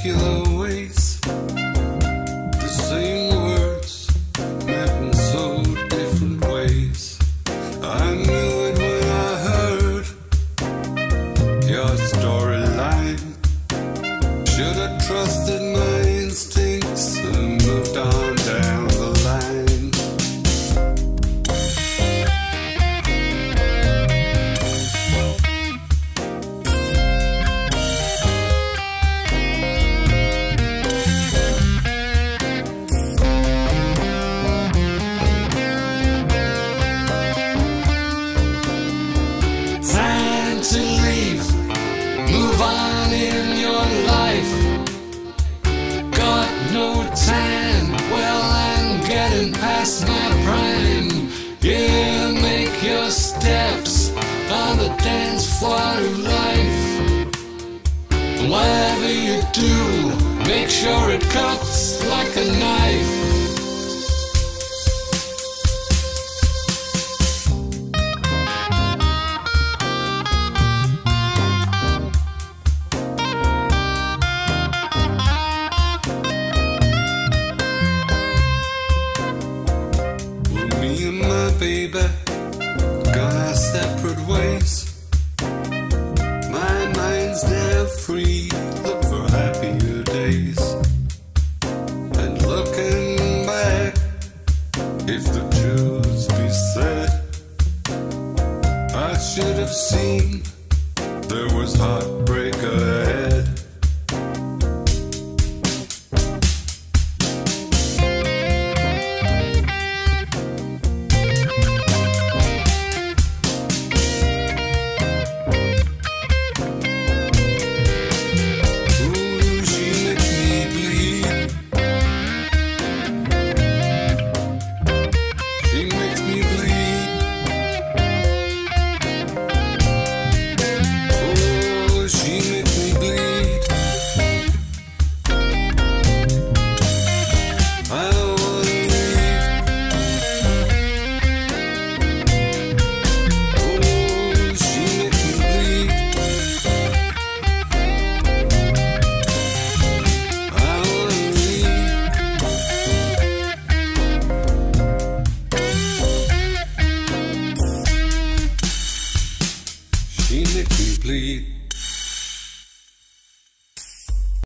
spectacular ways. The same words met in so different ways. I knew it when I heard your storyline. Should have trusted my instincts and moved on down the line. Time to leave, move on in your life. Got no time, well I'm getting past my prime. Yeah, make your steps on the dance floor of life. Whatever you do, make sure it cuts like a knife.